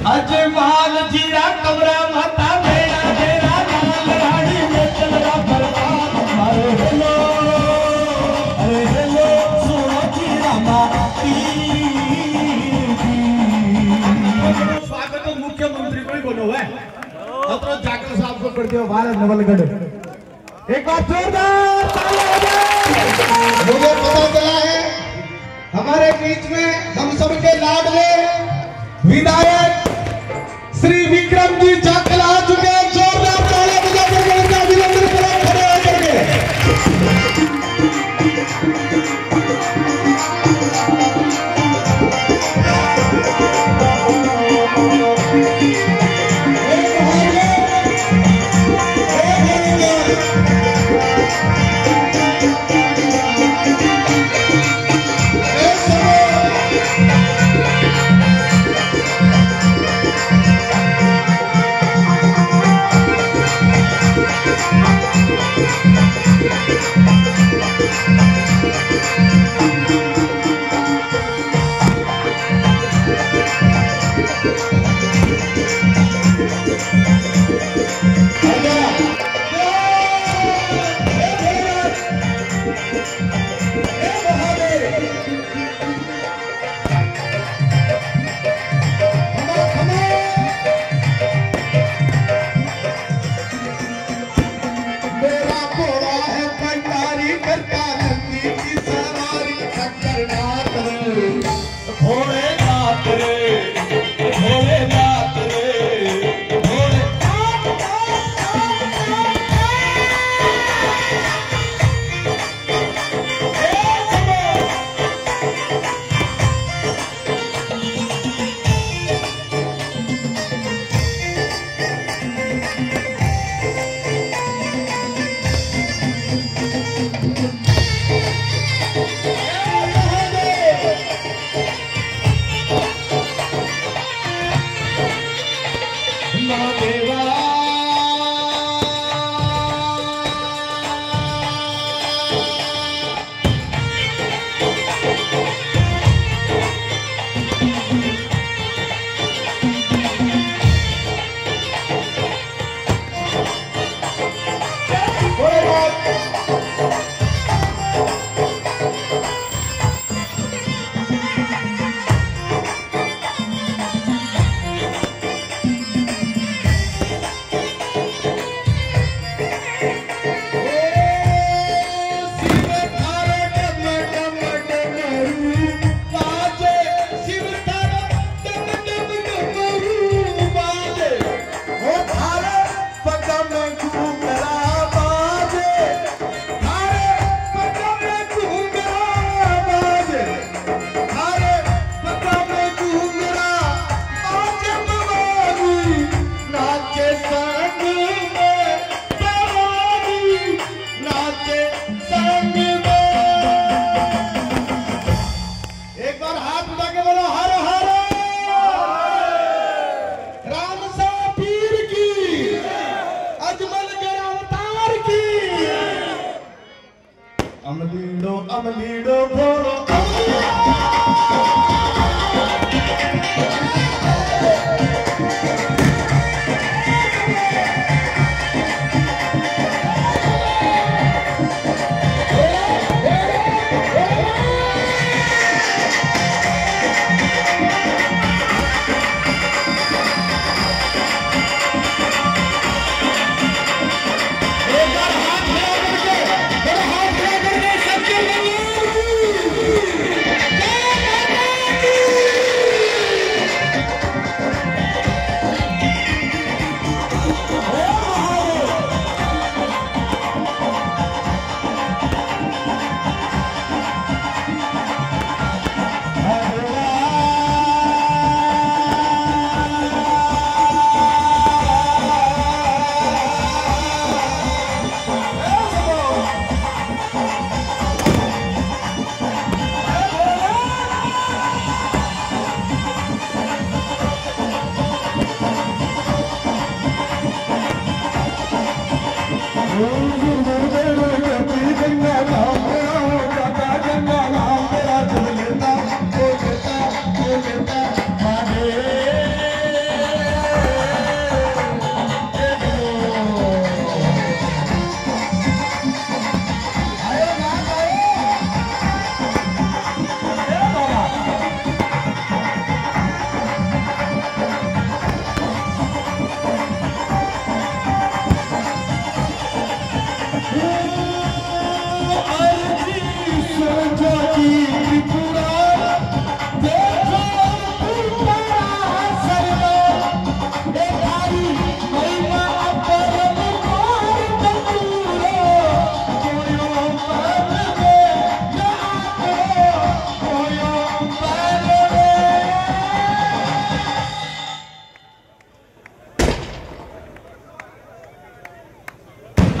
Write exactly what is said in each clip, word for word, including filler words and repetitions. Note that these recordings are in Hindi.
अजमाल जीरा कमरा माता बेड़ा बेड़ा लाल रानी में चल रहा बरसात। अरे हेलो अरे हेलो सुनो जीरा माती। स्वागत तो मुख्यमंत्री को ही बोलो है अतरो जाकर साहब को कर दियो भारत नवलगढ़। एक बार जोरदार मुझे पता चला है हमारे बीच में हम सबके लाडले विधायक श्री विक्रम जी जाखल आ चुके हैं। जोरदार तालियां बजाकर उनका अभिनंदन करें खड़े होकर के।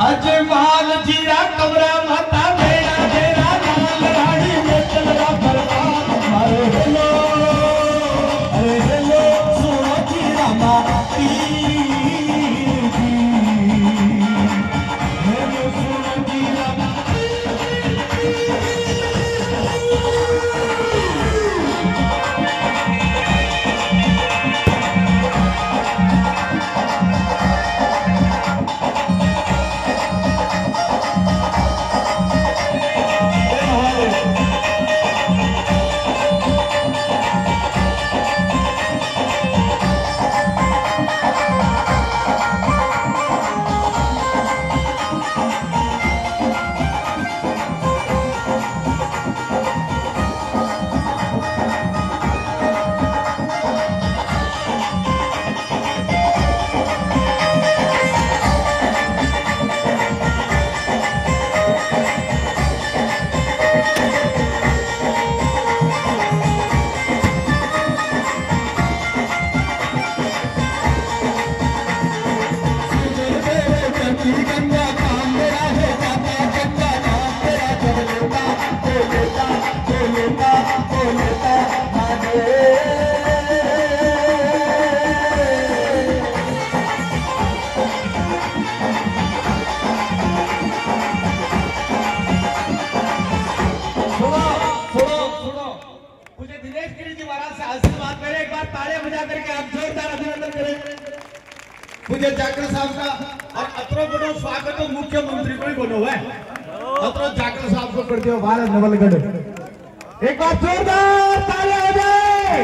अजमान जीरा कमरा माता बेड़ा तेरा लाल रानी में चल रहा बर्बाद अरे हेलो अरे हेलो सुनो जीरा माती हेलो सुनो जीरा मुझे जाकर साहब का और अतरो बड़ो स्वागत तो मुख्यमंत्री को ही बोलो है अतरो जाकर साहब को कर दियो भारत नवलगढ़ एक बार जोरदार तालियां हो जाए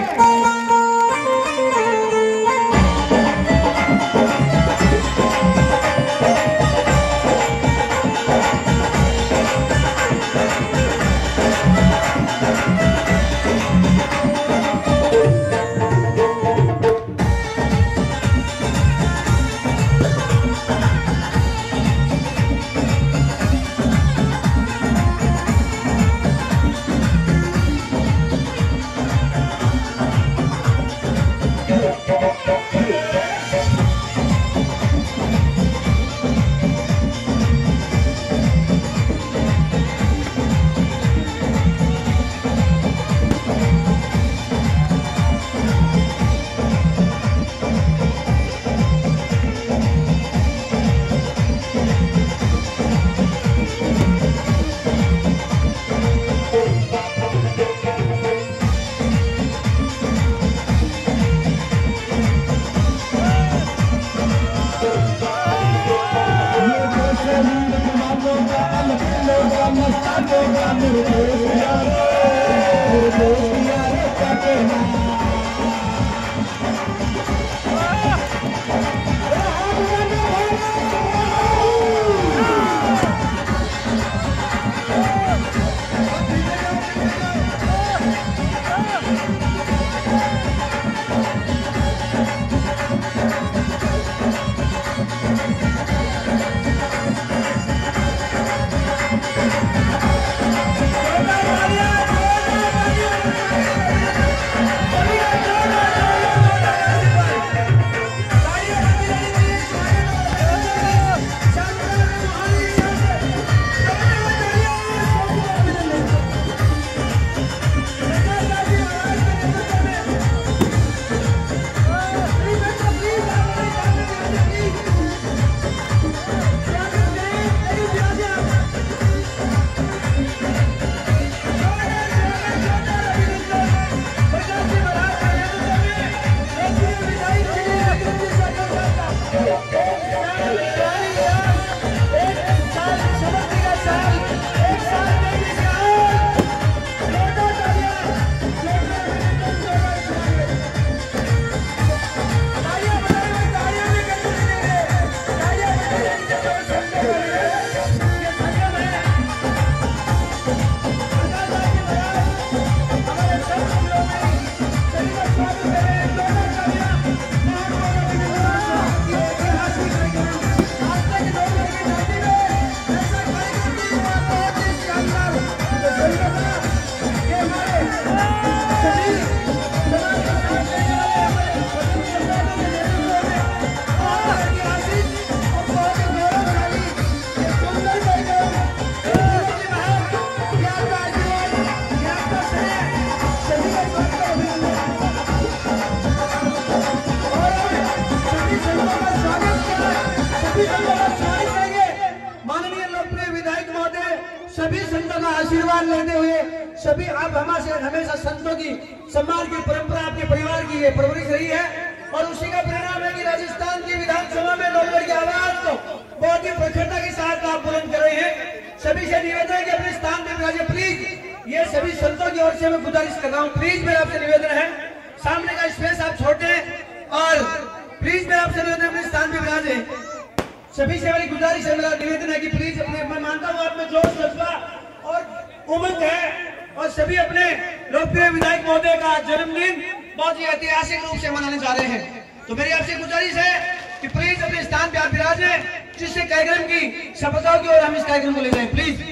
सम्मान लेते हुए सभी आप हमारे हमेशा संतों की सम्मान की परंपरा आपके परिवार की ये परवरिश रही है और उसी का परिणाम है कि राजस्थान की विधानसभा में नवलगढ़ की आवाज को बहुत ही प्रखरता के साथ आप बुलंद कर रहे हैं। सभी से निवेदन है कि अपने स्थान पर विराजे प्लीज। ये सभी संतों की ओर से मैं गुजारिश कर रहा हूँ, प्लीज मेरा आपसे निवेदन है सामने का स्पेस आप छोड़े और प्लीज मैं आपसे निवेदन अपने स्थान पर विराजे। सभी से मेरी गुजारिश है, मेरा निवेदन है कि प्लीज अपने, मैं मानता हूँ आप में जोश जज्बा और उमंग है और सभी अपने लोकप्रिय विधायक महोदय का जन्मदिन बहुत ही ऐतिहासिक रूप से मनाने जा रहे हैं। तो मेरी आपसे गुजारिश है कि प्लीज अपने स्थान पे आप विराजे, जिससे कार्यक्रम की सफलताओं की ओर हम इस कार्यक्रम को ले जाएं प्लीज।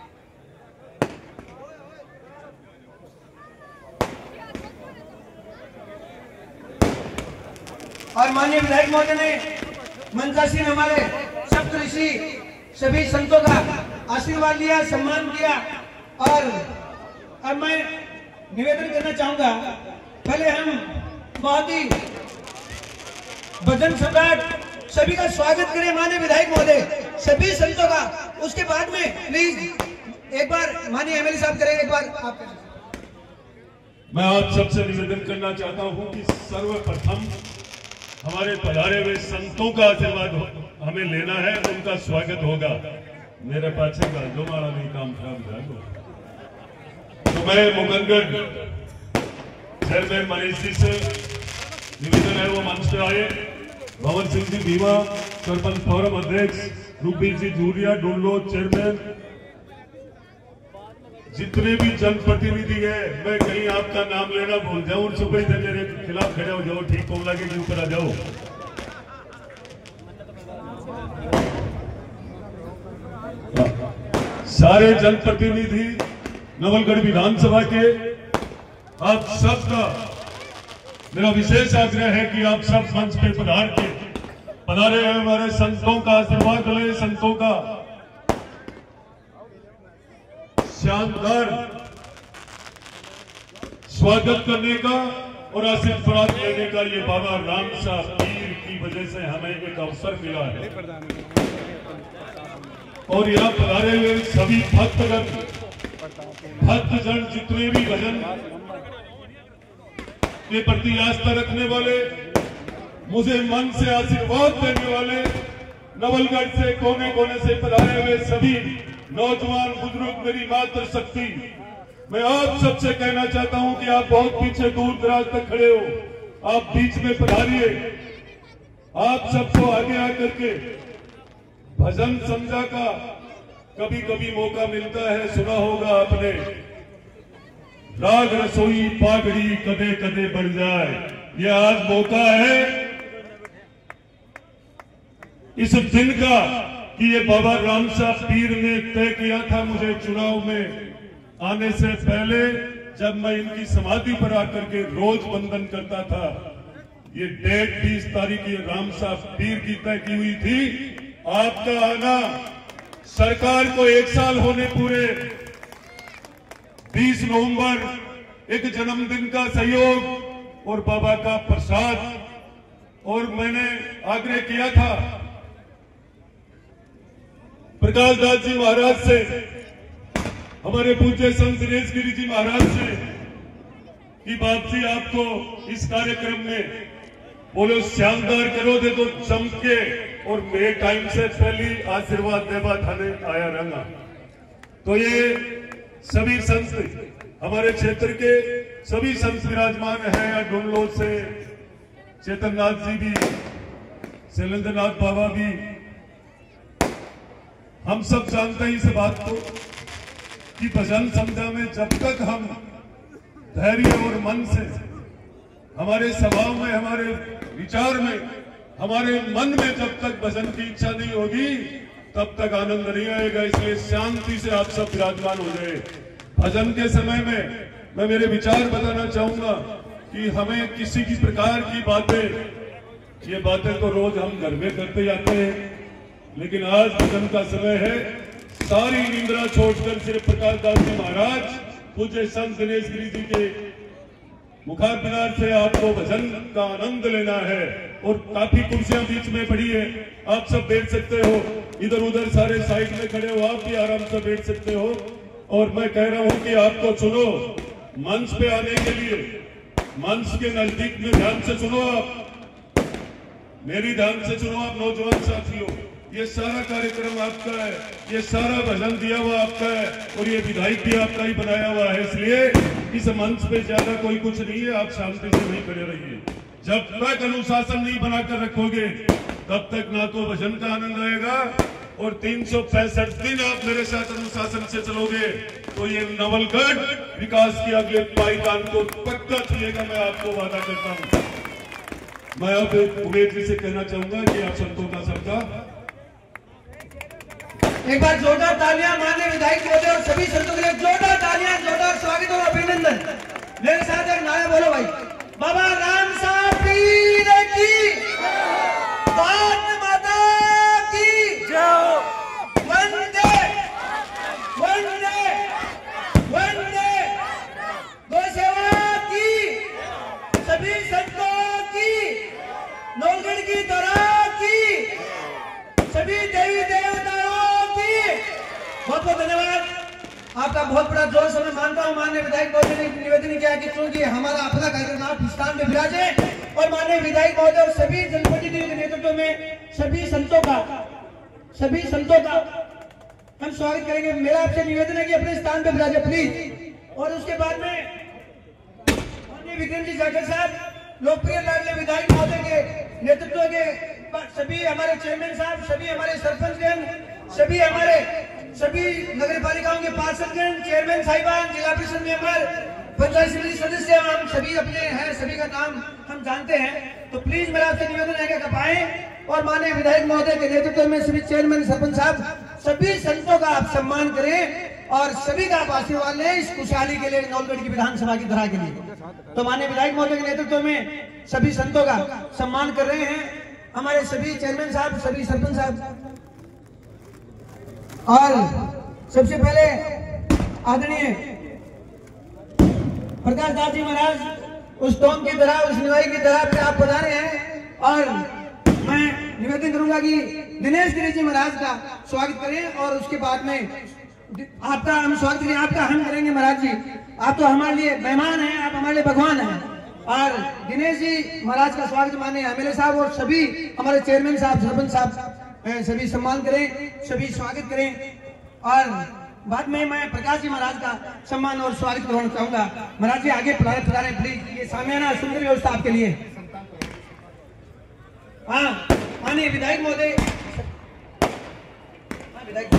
और माननीय विधायक महोदय ने मंचासीन हमारे सप्त ऋषि सभी संतों का आशीर्वाद लिया, सम्मान किया और अब मैं निवेदन करना चाहूंगा, पहले हम बहुत ही भजन सम्राट सभी का स्वागत करें माननीय विधायक महोदय सभी संतों का, उसके बाद में प्लीज एक बार माननीय एमएलए साहब करें एक बार आप। मैं आप सबसे निवेदन करना चाहता हूं कि सर्वप्रथम हमारे पधारे हुए संतों का आशीर्वाद हमें लेना है, उनका स्वागत होगा। मेरे पाछे का जो मारा नहीं काम खराब जाएगा। तो मैं मुकंदर चेयरमैन मनीष जी से निवेदन है वो मंच पे आए। भवन सिंह जी भीमा सरपंच फोरम अध्यक्ष, रूपी जी जूरिया डुल्लो चेयरमैन, जितने भी जनप्रतिनिधि है, मैं कहीं आपका नाम लेना भूल जाऊं सुबह से मेरे खिलाफ खड़े हो जाओ, ठीक हो लगे कि ऊपर आ जाओ। सारे जनप्रतिनिधि नवलगढ़ विधानसभा के आप सबका मेरा विशेष आग्रह है कि आप सब मंच पे पधार के पधारे हमारे संतों का आशीर्वाद ले, संतों का शानदार स्वागत करने का और आशीर्वाद लेने का ये बाबा रामशाह पीर की वजह से हमें एक अवसर मिला है। और यहाँ पधारे हुए सभी भक्तगण भक्तजन जितने भी भजन के प्रति आस्था रखने वाले, मुझे मन से आशीर्वाद देने वाले, नवलगढ़ से कोने कोने से पधारे हुए सभी नौजवान बुजुर्ग, मेरी मातृ शक्ति, मैं आप सबसे कहना चाहता हूं कि आप बहुत पीछे दूर दराज तक खड़े हो, आप बीच में पधारिए। आप सबको आगे आकर के भजन संध्या का कभी कभी मौका मिलता है, सुना होगा आपने, राग रसोई पागड़ी कदे कदे बढ़ जाए। ये आज मौका है इस दिन का कि ये बाबा रामशाह पीर ने तय किया था मुझे चुनाव में आने से पहले, जब मैं इनकी समाधि पर आकर के रोज वंदन करता था। ये डेट बीस तारीख ये रामशाह पीर की तय की हुई थी। आपका आना, सरकार को एक साल होने पूरे, बीस नवंबर एक जन्मदिन का सहयोग और बाबा का प्रसाद। और मैंने आग्रह किया था प्रकाश दास जी महाराज से, हमारे पूज्य संत दिनेश गिरी जी महाराज से कि बाप जी आपको इस कार्यक्रम में बोलो शानदार करो दे तो जम के, और मेरे टाइम से पहले आशीर्वाद देवा थाने आया रंगा। तो ये सभी संत हमारे क्षेत्र के सभी संत विराजमान हैं, डुल्लो से चेतननाथ जी भी, शैलेंद्रनाथ बाबा भी, हम सब जानते हैं इस बात को कि भजन संध्या में जब तक हम धैर्य और मन से, हमारे स्वभाव में, हमारे विचार में, हमारे मन में जब तक भजन की इच्छा नहीं होगी तब तक आनंद नहीं आएगा। इसलिए शांति से आप सब विराजमान हो जाए। भजन के समय में मैं मेरे विचार बताना चाहूंगा कि हमें किसी की प्रकार की बातें, ये बातें तो रोज हम घर में करते जाते हैं, लेकिन आज भजन का समय है। सारी निंद्रा छोड़कर सिर्फ प्रकाश दास जी महाराज, पूज्य संत दिनेश गिरी जी के मुखारबिनार से आपको भजन का आनंद लेना है। और काफी कुर्सियां बीच में पड़ी है, आप सब बैठ सकते हो, इधर उधर सारे साइड में खड़े हो, आप भी आराम से बैठ सकते हो। और मैं कह रहा हूं कि आपको सुनो, मंच पे आने के लिए मंच के नजदीक में ध्यान से सुनो, आप मेरी ध्यान से सुनो आप नौजवान साथियों, ये सारा कार्यक्रम आपका है, ये सारा भजन दिया हुआ आपका है और ये विधायक भी आपका ही बनाया हुआ है, इसलिए इस मंच पे ज्यादा कोई कुछ नहीं है, आप शांति से नहीं खड़े रहिए। जब तक अनुशासन नहीं बनाकर रखोगे तब तक ना तो भजन का आनंद आएगा और तीन सौ पैंसठ दिन आप मेरे साथ अनुशासन से चलोगे तो ये नवलगढ़ विकास की अगले पायदान को पक्का छुएगा, मैं आपको वादा करता हूं। मैं अब उमेश जी से कहना चाहूंगा कि आप संतों का सबका एक बार जोरदार तालियां माननीय विधायक महोदय और सभी संतों के लिए जोरदार तालियां, जोरदार स्वागत और अभिनंदन। मेरे साथ एक नारा बोलो भाई, बाबा राम साहब पीर की, भारत माता की जय, वंदे वंदे वंदे, गौ सेवा की, सभी संतों की, नौलगढ़ की तरह की, सभी देवी देवताओं की बहुत बहुत धन्यवाद। आपका बहुत बड़ा जोश मैं मानता हूं। माननीय विधायक महोदय ने निवेदन किया कि चूंकि हमारा अपना कार्यक्रम आप स्थान में विराजे और माननीय विधायक महोदय और सभी जनप्रतिनिधियों के नेतृत्व में सभी संतों का सभी संतों का हम स्वागत करेंगे। मेरा आपसे निवेदन है कि अपने स्थान पे विराजे प्लीज। और उसके बाद में माननीय विक्रम जी जाखड़ साहब, लोकप्रिय लाडले विधायक महोदय के नेतृत्व के सभी हमारे चेयरमैन साहब, सभी हमारे सरपंचगण, सभी हमारे सभी नगर पालिकाओं के पार्षदगण, चेयरमैन साहिबान, जिला परिषद मेंबर, पंचायत समिति सदस्य, हम सभी अपने हैं, सभी का नाम हम जानते हैं। तो प्लीज मेरा आपसे निवेदन है कि आप आए और माननीय विधायक महोदय के नेतृत्व में सभी चेयरमैन, सरपंच साहब, सभी संतों का आप सम्मान करें और सभी का आप आशीर्वाद लें इस खुशहाली के लिए, नौलगढ़ की विधानसभा की धरा के लिए। तो माननीय विधायक महोदय के नेतृत्व में सभी संतों का सम्मान कर रहे हैं हमारे सभी चेयरमैन साहब, सभी सरपंच साहब। और सबसे पहले आदरणीय प्रकाश दास जी महाराज उस टोम की तरह, उस निवाई की तरह पे आप पधारे हैं और मैं निवेदन करूंगा कि दिनेश गिरी जी महाराज का स्वागत करें और उसके बाद में आपका हम स्वागत करें, आपका हम करेंगे महाराज जी। आप तो हमारे लिए मेहमान हैं, आप हमारे लिए भगवान हैं। और दिनेश जी महाराज का स्वागत माननीय एमएलए साहब और सभी हमारे चेयरमैन साहब, सरपंच साहब सभी सम्मान करें, सभी स्वागत करें। और बाद में मैं प्रकाश जी महाराज का सम्मान और स्वागत करवाना चाहूंगा। महाराज जी आगे पधारे पधारे प्लीज, ये सामियाना सुंदर व्यवस्था आपके लिए। हाँ माननीय विधायक महोदय, विधायक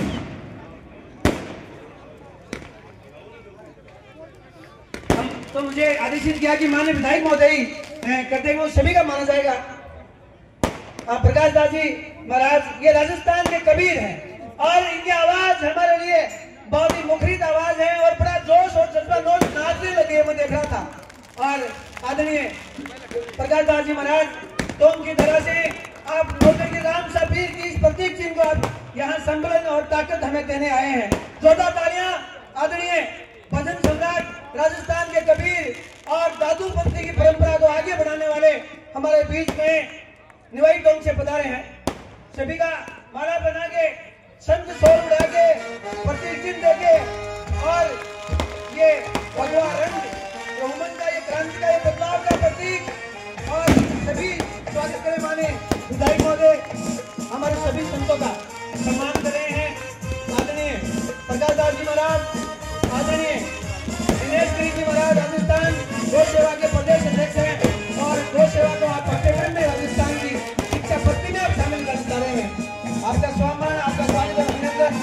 तो मुझे आदेशित किया कि माननीय विधायक महोदय करते हैं, वो सभी का माना जाएगा। प्रकाश दास जी महाराज ये राजस्थान के कबीर हैं और इनकी आवाज हमारे लिए बहुत ही मुखरित आवाज है और बड़ा जोश और जज्बा लोग नाचने लगे, मैं देख रहा था। और आदरणीय प्रकाश दास जी महाराज टोम की तरह से आप नौलगढ़ के राम साहब पीर की इस प्रतीक चिन्ह को आप यहाँ संबलन और ताकत हमें देने आए हैं। जोरदार तालियां आदरणीय भजन सम्राट, राजस्थान के कबीर और दादू पंथी की परंपरा को आगे बढ़ाने वाले हमारे बीच में निवाई टोंग से पधारे हैं। सभी का माला बना के, संत सोल उड़ा के, प्रतीक चिन्ह देके और ये भगवा रंग बहुमत का, ये क्रांति का, ये बदलाव का प्रतीक और सभी स्वागत करें माने विधायक महोदय, हमारे सभी संतों का सम्मान कर रहे हैं। आदरणीय प्रकाश दास जी महाराज, आदरणीय दिनेश गिरी जी महाराज राजस्थान गौ सेवा के प्रदेश अध्यक्ष हैं और गौ सेवा को आप पाठ्यक्रम में राजस्थान की शिक्षा पद्धति में आप शामिल कर रहे हैं। आपका सम्मान, आपका स्वागत और अभिनंदन।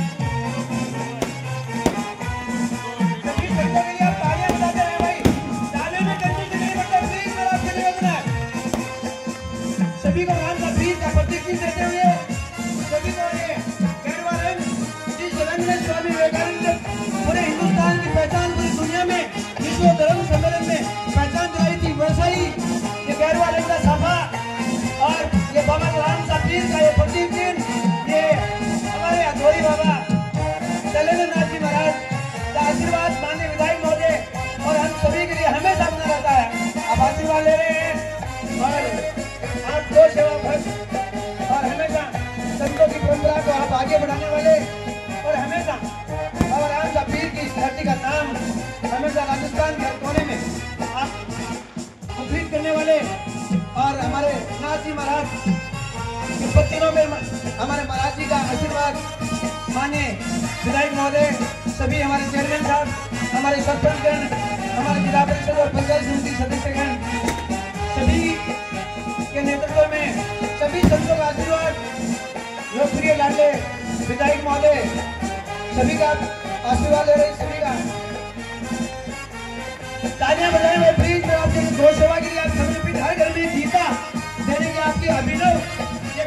सभी संतों के लिए आप तालियां बजाते हैं भाई, तालियों में कंजूसी नहीं बनता, प्लीज मेरा आपसे निवेदन है। सभी को राम का प्रीत का प्रतीक चिन्ह देते हुए सभी को ये गैरवा रंग, जिस रंग ने स्वामी विवेकानंद पूरे हिंदुस्तान की पहचान पूरी दुनिया में विश्व धर्म सम्मेलन में पहचान दिलाई थी, वैसा ही ये गैरवा रंग का साफा और ये बाबा राम साहब पीर का ये प्रतीक चिन्ह, ये हमारे अधोरी बाबा दलेन्द्र नाथ जी महाराज का आशीर्वाद माननीय विधायक महोदय और हम सभी के लिए हमेशा बना रहता है। आप आशीर्वाद ले रहे हैं और आप गौ सेवा भक्त और हमेशा संतों की परंपरा को आप आगे बढ़ाने वाले और हमेशा बाबा राम साहब पीर बाद माननीय विधायक महोदय, सभी हमारे चेयरमैन साहब, हमारे सरपंचगण, हमारे जिला परिषद और पंचायत समिति सदस्यगण, सभी के नेतृत्व में सभी संतों का आशीर्वाद, लोकप्रिय लाडले विधायक महोदय सभी का आशीर्वाद ले रहे, सभी का तालियां बजाएं हुए प्लीज। मैं आपके गौ सेवा के लिए आप समर्पित हर घर में दीपा देने की आपकी अभिनव ये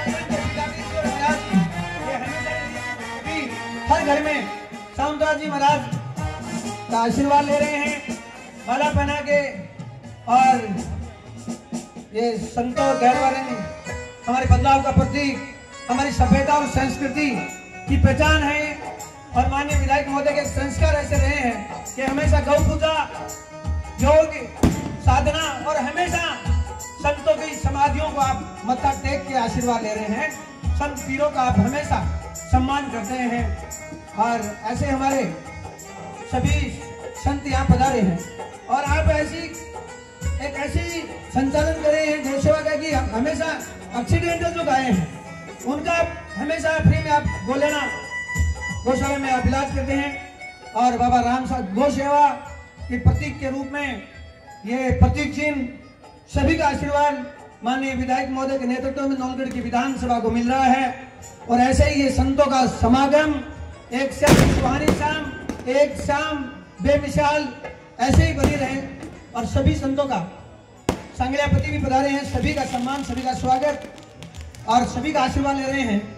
हर घर में सामदास जी महाराज का आशीर्वाद ले रहे हैं, माला पहना के। और ये संतों गैरवारे हमारे बदलाव का प्रतीक, हमारी सभ्यता और संस्कृति की पहचान है। और माननीय विधायक महोदय के संस्कार ऐसे रहे हैं कि हमेशा गौ पूजा, योग, साधना और हमेशा संतों की समाधियों को आप मत्था टेक के आशीर्वाद ले रहे हैं। संत पीरों का आप हमेशा सम्मान करते हैं और ऐसे हमारे सभी संत यहाँ पधारे हैं। और आप ऐसी एक ऐसी संचालन कर रहे हैं गौ सेवा का कि हमेशा एक्सीडेंटल जो गाय हैं उनका हमेशा फ्री में आप गो लेना गौशाला में आप इलाज करते हैं। और बाबा राम साहब गौ सेवा के प्रतीक के रूप में ये प्रतीक चिन्ह सभी का आशीर्वाद माननीय विधायक महोदय के नेतृत्व में नौलगढ़ की विधानसभा को मिल रहा है। और ऐसे ही ये संतों का समागम एक सुहानी शाम, एक शाम बेमिसाल ऐसे ही बनी रहे। और सभी संतों का सांगल्यापति भी पधारे हैं, सभी का सम्मान, सभी का स्वागत और सभी का आशीर्वाद ले रहे हैं।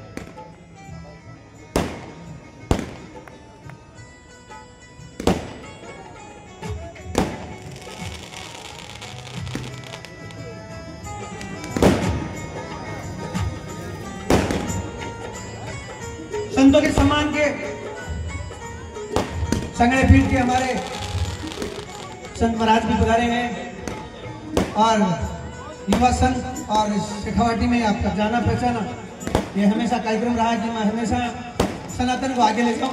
संतों के सम्मान के संगड़े पीठ के हमारे संत महाराज भी पधारे हैं। और युवा संत और शेखावाटी में आपका जाना पहचाना ये हमेशा कार्यक्रम रहा कि मैं हमेशा सनातन को आगे ले जाऊं।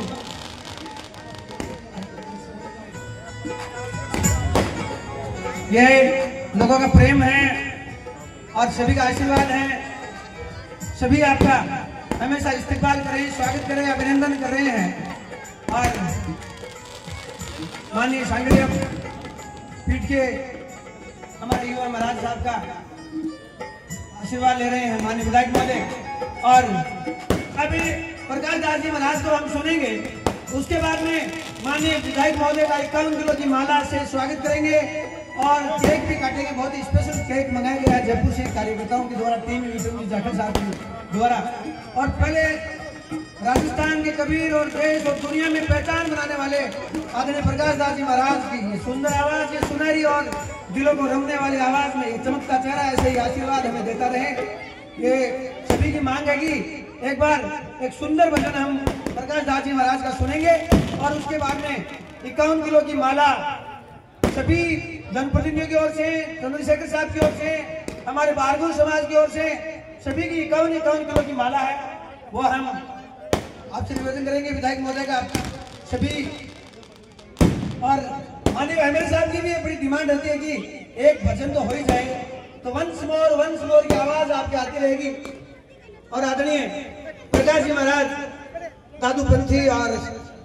ये लोगों का प्रेम है और सभी का आशीर्वाद है। सभी आपका हमेशा इस्तेमाल कर रहे हैं, स्वागत कर रहे हैं, अभिनंदन कर रहे हैं। और माननीय सांगड़िया पीठ के हमारे युवा महाराज साहब का आशीर्वाद ले रहे हैं माननीय विधायक महोदय। और अभी प्रकाश दास जी महाराज को हम सुनेंगे, उसके बाद में माननीय विधायक महोदय का इक्यावन किलो की माला से स्वागत करेंगे और केक भी काटेंगे। बहुत ही स्पेशल केक मंगाया गया है जयपुर से कार्यकर्ताओं के द्वारा, टीम विक्रम जाखड़ साहब के द्वारा। और पहले राजस्थान के कबीर और देश और दुनिया में पहचान बनाने वाले आदरणीय प्रकाश दास जी महाराज की ये सुंदर आवाज, ये सुनहरी और दिलों को रमने वाली आवाज में ये चमकता चेहरा ऐसे ही आशीर्वाद हमें देता रहे। ये सभी की मांग है कि एक बार एक सुंदर भजन हम प्रकाश दास जी महाराज का सुनेंगे और उसके बाद में इक्यावन किलो की माला सभी जनप्रतिनिधियों की ओर से, चंद्रशेखर साहब की ओर से, हमारे भार्गव समाज की ओर से सभी की इक्यावन इक्यावन किलो की माला है, वो हम आपसे निवेदन करेंगे विधायक महोदय का सभी। और माननीय एमएलए साहब की भी बड़ी डिमांड रहती है कि एक भजन तो हो ही जाए, तो वंस मोर वंस मोर की आवाज आपके आती रहेगी। और आदरणीय प्रकाश जी महाराज दादू पंथी और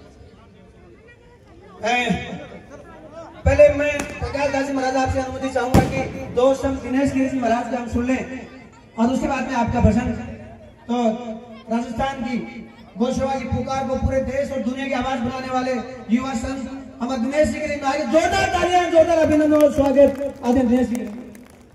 पहले मैं प्रकाश दास जी महाराज आपसे अनुमति चाहूंगा कि दो शब्द दिनेश गिरी जी महाराज का हम सुन लें और उसके बाद में आपका भजन। तो राजस्थान की गौ सेवा की पुकार को पूरे देश और दुनिया की आवाज बनाने वाले युवा संत हमारे दिनेश जी गिरी, जोरदार तालियां, जोरदार अभिनंदन और स्वागत आदरणीय दिनेश जी गिरी।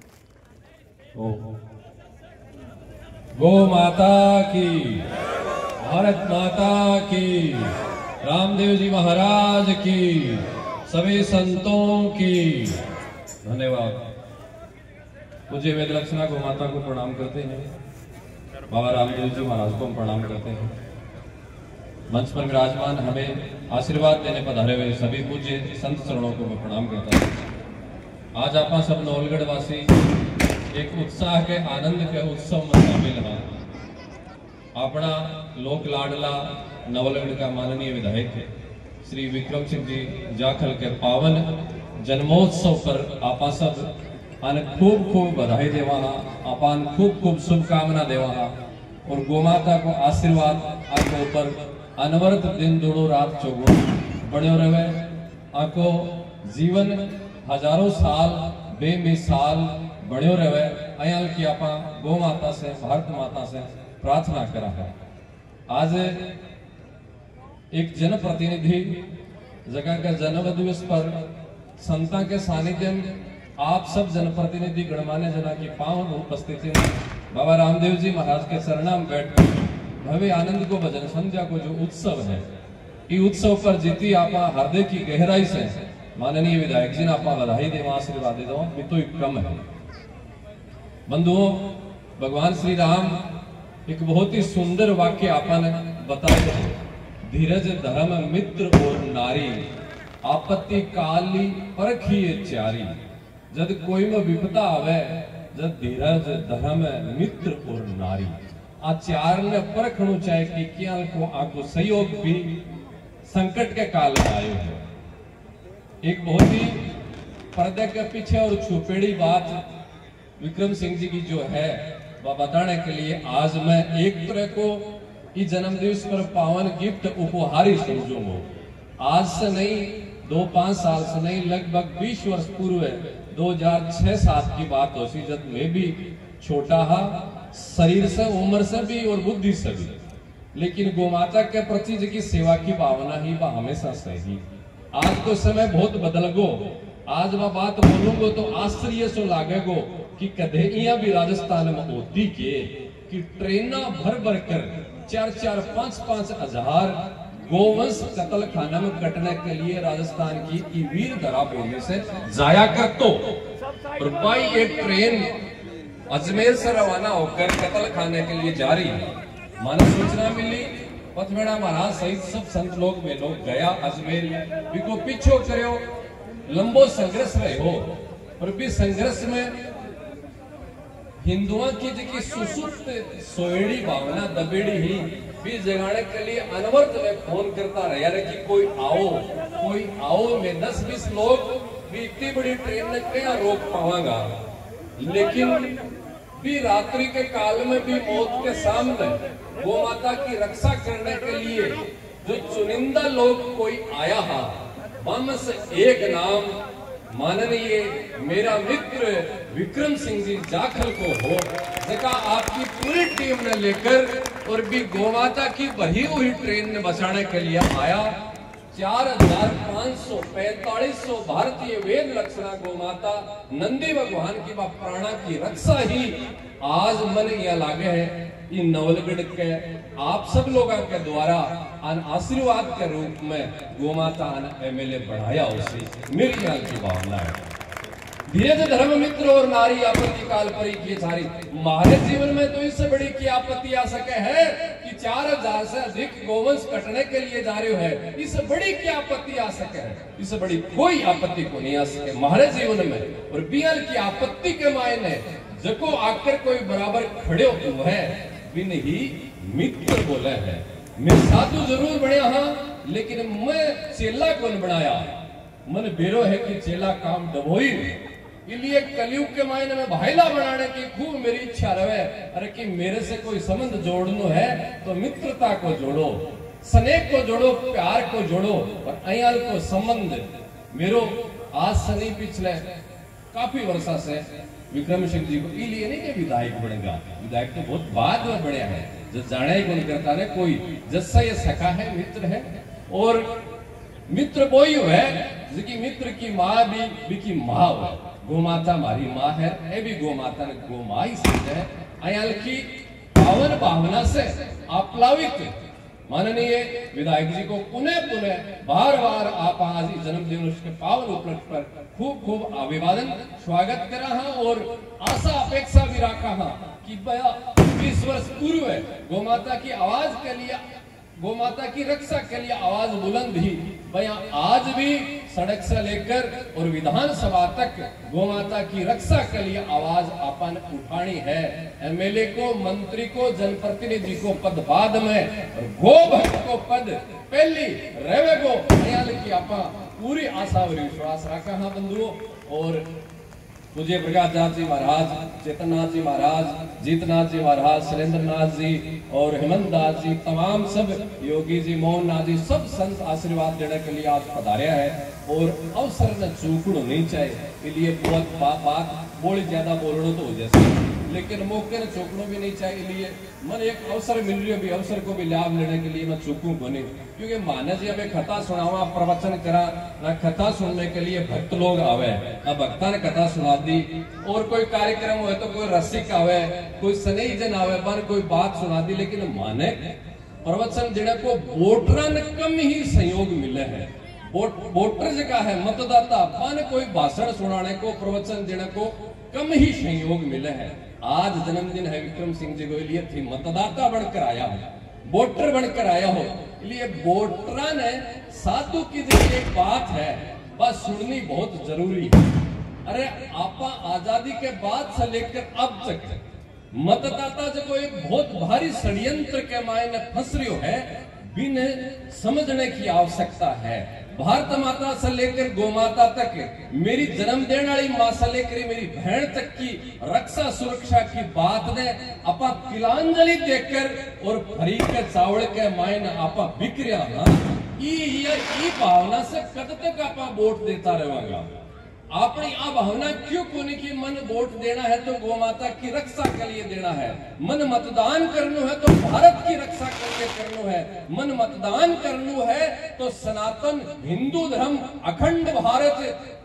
गौ माता की, भारत माता की, रामदेव जी महाराज की, सभी संतों की धन्यवाद। मुझे वेद लक्षणा गौ माता को प्रणाम करते हैं, बाबा रामदेव जी महाराज को हम प्रणाम करते हैं। मंच पर विराजमान हमें आशीर्वाद देने पधारे हुए सभी पूज्य संत चरणों को मैं प्रणाम करता हूँ। आज आप सब नौलगढ़ वासी एक उत्साह के आनंद के उत्सव में शामिल हैं। अपना लोक लाडला नवलगढ़ का माननीय विधायक श्री विक्रम सिंह जी जाखल के पावन जन्मोत्सव पर आपा सब अन खूब खूब बधाई देवा, आपान खूब खूब शुभकामना देवा। और गोमाता को आशीर्वाद आपके ऊपर अनवरत दिन दोनों रात चौगुण बने रहे। आपको जीवन हजारों साल बेमिसाल बने रहे। अयाल की आप गौ माता से भारत माता से प्रार्थना करा है। आज एक जनप्रतिनिधि जगह का जन्म दिवस पर संता के सानिध्य में आप सब जनप्रतिनिधि गणमान्य जना की पावन उपस्थिति में बाबा रामदेव जी महाराज के चरणा में बैठ भव्य आनंद को भजन संध्या को जो उत्सव है, ये उत्सव पर जीती आप हृदय की गहराई से माननीय विधायक जी ने आप बधाई दे आशीर्वाद दे दो भी तो कम है। बंधुओं, भगवान श्री राम एक बहुत ही सुंदर वाक्य आपने बताए थे, धीरज धर्म मित्र और नारी आपत्ति काली परखिए चारी। जब कोई में विपदा आवे जब धीरज धर्म मित्र और नारी आचार ने परखणु चाहे कि क्या को आपको सहयोग भी संकट के काल में आयो है। एक बहुत ही पर्दे के पीछे और छुपेड़ी बात विक्रम सिंह जी की जो है वह बताने के लिए आज मैं एक तरह को इस जन्मदिवस पर पावन गिफ्ट उपहार ही समझूंगा। आज से नहीं, दो पांच साल से नहीं, लगभग बीस वर्ष पूर्व दो हजार छह सात की बात हो सी, जब मैं भी छोटा हा, शरीर से उम्र से भी और बुद्धि से भी, लेकिन गोमाता के प्रति जी की सेवा की भावना ही वह हमेशा सही। आज तो समय बहुत बदल गो। आज वह बात बोलूंगो तो आश्चर्य सो लागेगो कि कदे यहाँ भी राजस्थान में होती के कि ट्रेना भर भर कर चार चार पांच पांच हजार गोवंश कत्ल खाना में कटने के लिए राजस्थान की वीर धरा भूमि से जाया कर तो और बाई एक ट्रेन अजमेर से रवाना होकर कत्ल खाने के लिए जा रही है। मानो सूचना मिली, पथमेड़ा महाराज सहित सब संत लोग में लोग गया अजमेर, बिको पीछो करो, लंबो संघर्ष रहे हो और भी संघर्ष में हिंदुओं की जी सुसुप्त सोएड़ी भावना दबेड़ी ही भी जगाने के लिए अनवरत में फोन करता रहा कि कोई आओ कोई आओ। में दस बीस लोग भी इतनी बड़ी ट्रेन में क्या रोक पावांगा, लेकिन भी रात्रि के काल में भी मौत के सामने गौ माता की रक्षा करने के लिए जो चुनिंदा लोग कोई आया है, वम से एक नाम माननीय मेरा मित्र विक्रम सिंह जी जाखल को हो, जगह आपकी पूरी टीम ने लेकर और भी गोमाता की बही हुई ट्रेन ने बचाने के लिए आया। चार हजार पांच सौ पैंतालीस सौ भारतीय वेद लक्षणा गोमाता नंदी भगवान की व प्राणा की रक्षा ही आज मन यह लागे है इन नवलगढ़ के आप सब लोगों के द्वारा अन आशीर्वाद के रूप में गोमाता एमएलए बढ़ाया उसे मेरी याद की भावना है। धीरज धर्म मित्र और नारी आपत्ति काल परी की सारी हमारे जीवन में तो इससे बड़ी की आपत्ति आ सके है कि चार हजार से अधिक गोवंश कटने के लिए जा रहे है, इससे बड़ी की आपत्ति आ सके है, इससे बड़ी कोई आपत्ति को नहीं आ सके हमारे जीवन में। और बियल की आपत्ति के मायने जको आकर कोई बराबर खड़े होते है बिन ही मित्र बोले है। मैं साधु जरूर बढ़िया हाँ, लेकिन मैं चेला कौन बनाया, मन बेरो है कि चेला काम डबोई, इसलिए कलयुग के मायने में भाईला बनाने की खूब मेरी इच्छा रहे। अरे कि मेरे से कोई संबंध जोड़नो है तो मित्रता को जोड़ो, स्नेह को जोड़ो, प्यार को जोड़ो। और अयाल को संबंध मेरो आज से नहीं पिछले काफी वर्षा से विक्रम सिंह जी को इसलिए नहीं कि विधायक बनेगा, विधायक तो बहुत बाद में बढ़िया है, जब जाने ही कौन करता है कोई जैसा ये सखा है मित्र है। और मित्र वो ही है जिसकी मित्र की माँ भी, भी की माँ है। गोमाता हमारी माँ है, ये भी गोमाता ने गोमाई सिद्ध है। अयाल की पावन भावना से आप्लावित माननीय विधायक जी को पुनः पुनः बार बार आप आज जन्मदिन के पावन उपलक्ष्य पर खूब खूब अभिवादन स्वागत करा हाँ और आशा अपेक्षा भी रखा हाँ कि बीस वर्ष पूर्व गोमाता की आवाज के लिए, गोमाता की रक्षा के लिए आवाज बुलंद ही भैया आज भी सड़क से लेकर और विधानसभा तक गोमाता की रक्षा के लिए आवाज अपन उठानी है। एमएलए को, मंत्री को, जनप्रतिनिधि को पद बाद में और गो भक्त को पद पहली रेवे गो अयाल की आपा पूरी आशा और विश्वास रखा हाँ बंधुओं। और पूज्य प्रकाशनाथ जी महाराज, चेतननाथ जी महाराज, जीतनाथ जी महाराज, सुरेंद्रनाथ जी और हेमंत दास जी, तमाम सब योगी जी, मोहन नाथ जी, सब संत आशीर्वाद देने के लिए आज पधारे है। और अवसर न चूकड़ो नहीं चाहिए, इसलिए बहुत बा, बात बोली ज्यादा बोलना तो हो जैसे, लेकिन मौके न चौकड़ो भी नहीं चाहिए। लिए मन एक अवसर मिल रही है, भी अवसर को भी लाभ लेने के लिए मैं चूकू बने, क्योंकि माना जी हमें कथा सुनावा, प्रवचन करा ना, कथा सुनने के लिए भक्त लोग आवे ना, भक्ता ने कथा सुना दी। और कोई कार्यक्रम हुए तो कोई रसिक आवे, कोई स्नेही जन आवे, बन कोई बात सुना दी, लेकिन माने प्रवचन देने को वोटरा ने कम ही सहयोग मिले हैं। वोट वोटर जगह है मतदाता, बन कोई भाषण सुनाने को, प्रवचन देने को कम ही सहयोग मिले हैं। आज जन्मदिन है विक्रम सिंह जी को, लिए थी मतदाता बनकर आया हो, वोटर बनकर आया हो, इसलिए वोटरा ने साधु की जो एक बात है बस सुननी बहुत जरूरी है। अरे आपा आजादी के बाद से लेकर अब तक मतदाता जो एक बहुत भारी षड्यंत्र के मायने फंस रही है, बिन समझने की आवश्यकता है। भारत माता से लेकर गौ माता तक, मेरी जन्म देने वाली मां से लेकर मेरी बहन तक की रक्षा सुरक्षा की बात ने आपा तिलांजलि देकर और फरी के चावल के मायने आपा बिक्रिया ई ई भावना से कद तक आपा वोट देता रहेगा। अपनी आ भावना क्यों कोने की मन वोट देना है तो गौ माता की रक्षा के लिए देना है, मन मतदान करना है तो भारत की रक्षा के लिए करना है, मन मतदान करना है तो सनातन हिंदू धर्म अखंड भारत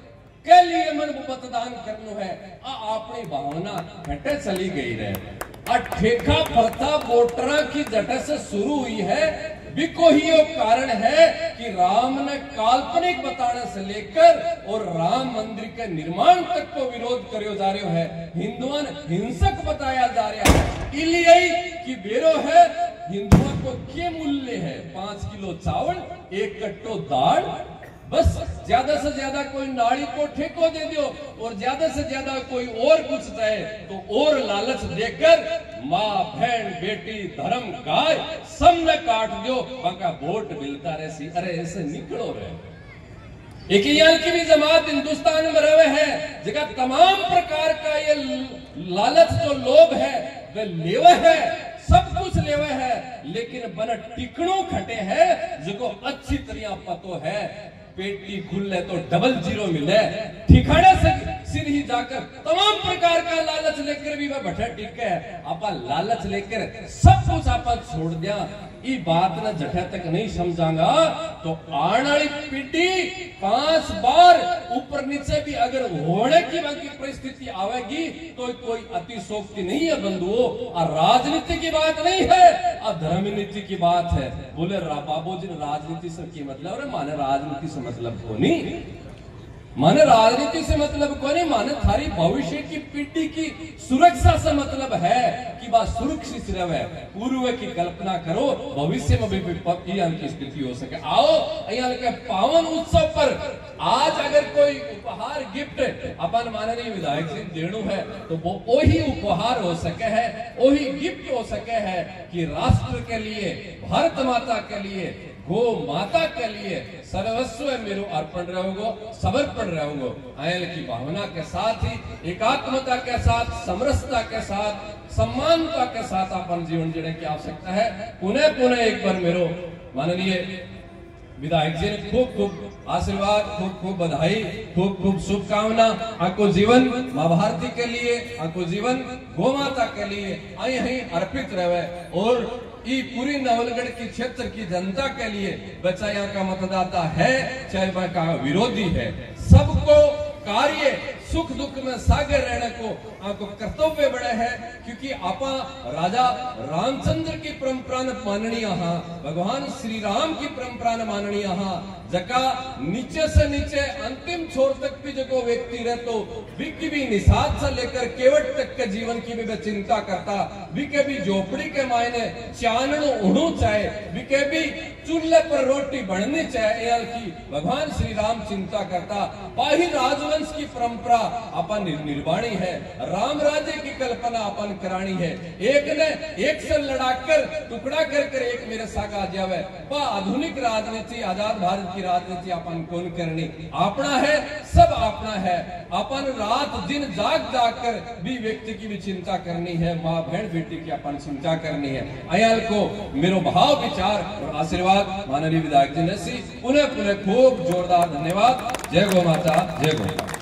के लिए मन मतदान करना है। आ अपनी भावना घटे चली गई रहे। आ ठेका प्रथा वोटरा की जटे से शुरू हुई है, बिको ही वो कारण है कि राम ने काल्पनिक बताने से लेकर और राम मंदिर के निर्माण तक को विरोध करो जा रहे है, हिंदुओं हिंसक बताया जा रहा है। इसलिए कि बेरो है हिंदुओं को क्या मूल्य है, पांच किलो चावल, एक कट्टो दाल, बस ज्यादा से ज्यादा कोई नाड़ी को ठेको दे दो और ज्यादा से ज्यादा कोई और कुछ चाहे तो और लालच देकर माँ बहन बेटी धर्म गाय सब न काट दो, बाका वोट मिलता रहे। अरे ऐसे निकलो रहे। एक यहाँ की भी जमात हिंदुस्तान में रहे हैं, जगह तमाम प्रकार का ये लालच जो लोभ है वे लेवे है, सब कुछ लेवे है, लेकिन बन टिकड़ों खटे है जिसको अच्छी तरह पतो है पेटी खुले तो डबल जीरो मिले, ठिकाने से सिर ही जाकर तमाम प्रकार का लालच लेकर भी वह बैठे टिके है। आपा लालच लेकर सब कुछ आपा छोड़ दिया, ये बात न जठे तक नहीं समझांगा तो आने वाली पीढ़ी पांच बार ऊपर नीचे भी अगर होने की बाकी परिस्थिति आवेगी तो कोई अतिशोक्ति नहीं है बंधुओं, और राजनीति की बात नहीं है, और धर्म नीति की बात है। बोले बाबू जी राजनीति से की मतलब, अरे माने राजनीति से मतलब को नहीं, माने राजनीति से मतलब को नहीं, माने थारी भविष्य की पीढ़ी की सुरक्षा से मतलब है कि बात सुरक्षित रहे, पूर्व की कल्पना करो, भविष्य में भी विपत्ति की स्थिति हो सके। आओ यहाँ के पावन उत्सव पर आज अगर कोई उपहार गिफ्ट अपन माननीय विधायक से देणु है तो वो वही उपहार हो सके है, वही गिफ्ट हो सके है कि राष्ट्र के लिए, भारत माता के लिए, गो माता के लिए सर्वस्व मेरो अर्पण रहोगो, समर्पण रहोगो। आयल की भावना के साथ ही एकात्मता के साथ, समरसता के साथ, सम्मानता के साथ अपन जीवन जीने की आवश्यकता है। पुनः पुनः एक बार मेरो माननीय विधायक जी ने खूब खूब आशीर्वाद, खूब खूब बधाई, खूब खूब शुभकामना। आपको जीवन माँ भारती के लिए, आपको जीवन गौ माता के लिए आई यही अर्पित रहे और ये पूरी नवलगढ़ की क्षेत्र की जनता के लिए, बच्चा यहाँ का मतदाता है चाहे वह का विरोधी है, सबको कार्य सुख दुख में सागर रहने को आपको कर्तव्य बड़े है, क्योंकि आपा राजा रामचंद्र की परंपरा न माननीय, भगवान श्री राम की परंपरा न माननीय, जका नीचे से नीचे अंतिम छोर तक भी जो व्यक्ति रहे तो विकी भी निषाद से लेकर केवट तक के जीवन की भी चिंता करता, विके भी झोपड़ी के मायने चानण उड़ू चाहे, विके भी चूल्हे पर रोटी बननी चाहे की भगवान श्री राम चिंता करता। पाही राज राजवंश की परंपरा अपन निर्वाणी है, राम राज्य की कल्पना अपन करानी है। एक ने एक से लड़ाकर टुकड़ा कर कर एक मेरे सागा जावे, वह आधुनिक राजनीति आजाद भारत की राजनीति अपन कौन करनी, अपना है सब अपना है। अपन रात दिन जाग जाग कर भी व्यक्ति की भी चिंता करनी है, माँ बहन बेटी की अपन चिंता करनी है। अयाल को मेरो भाव विचार और आशीर्वाद माननीय विधायक जी ने सी उन्हें पुनः खूब जोरदार धन्यवाद। जय गौ माता, जय गौ।